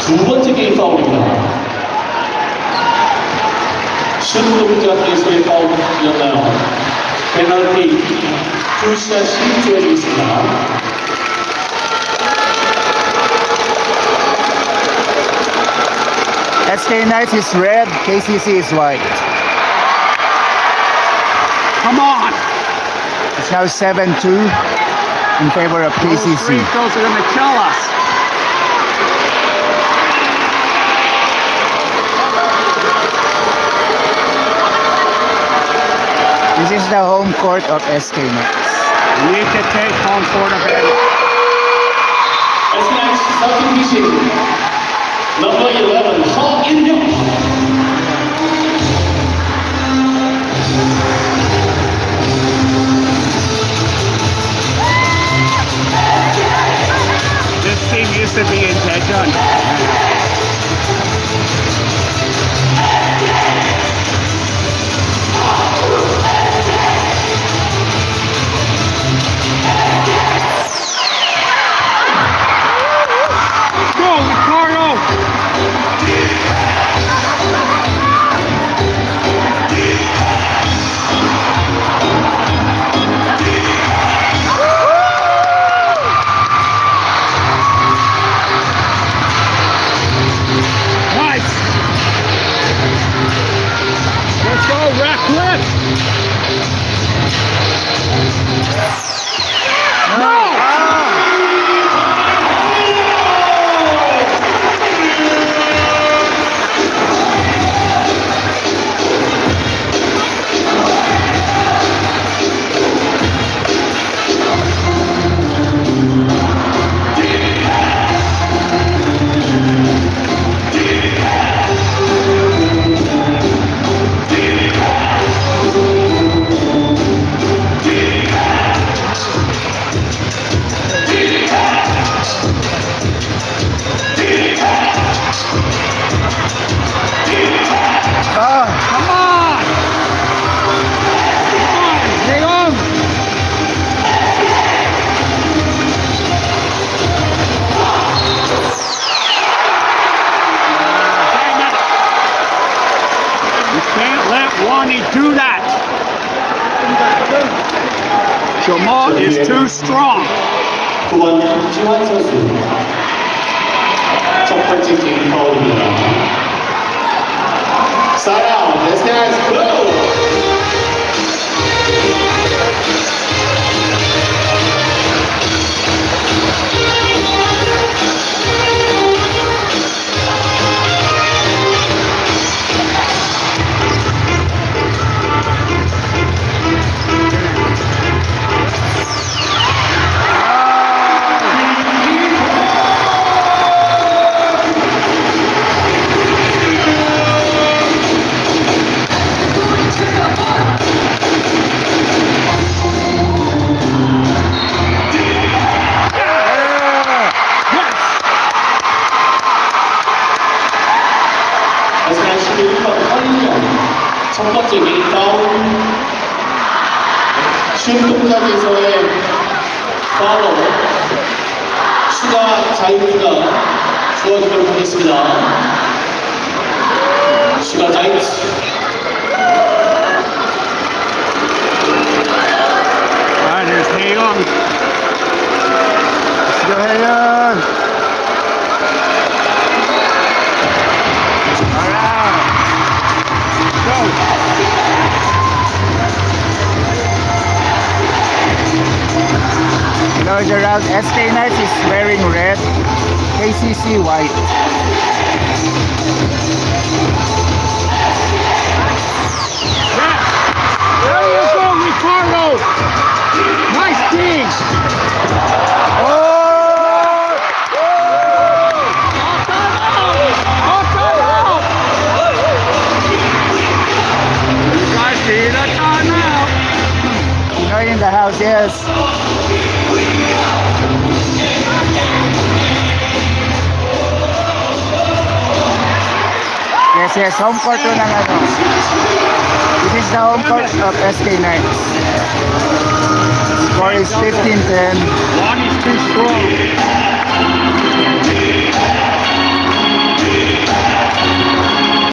두 번째 게임 파울입니다. 슛 동작에서의 파울이었나요? 페널티 푸샷이 주어지고 있습니다. SK Knights is red, KCC is white. Come on! It's now 7-2 in favor of KCC. Those free throws are going to kill us. This is the home court of SK Knights. We need to take home court advantage. SK Knights substitution. Number 11, Hong In-hyuk. This team used to be in Daejeon. Do that. Jamal is too strong. 9번 김지환 선수. 첫 번째 게임 파울입니다. 4라운드 SK Knights go! 첫 번째 게임 파울. 슛 동작에서의 파울. 추가 자유투가 주어지도록 하겠습니다. 추가 자유투. There's Haeyoung. Let's go, Haeyoung. Goes around. SK Knights is wearing red, KCC white. There you go, Ricardo! Nice dig! You guys see that time now? Pinoy in the house, yes. Yes, home court to ng ano. This is the home court of SK Knights. Score is 15-10. One is too strong.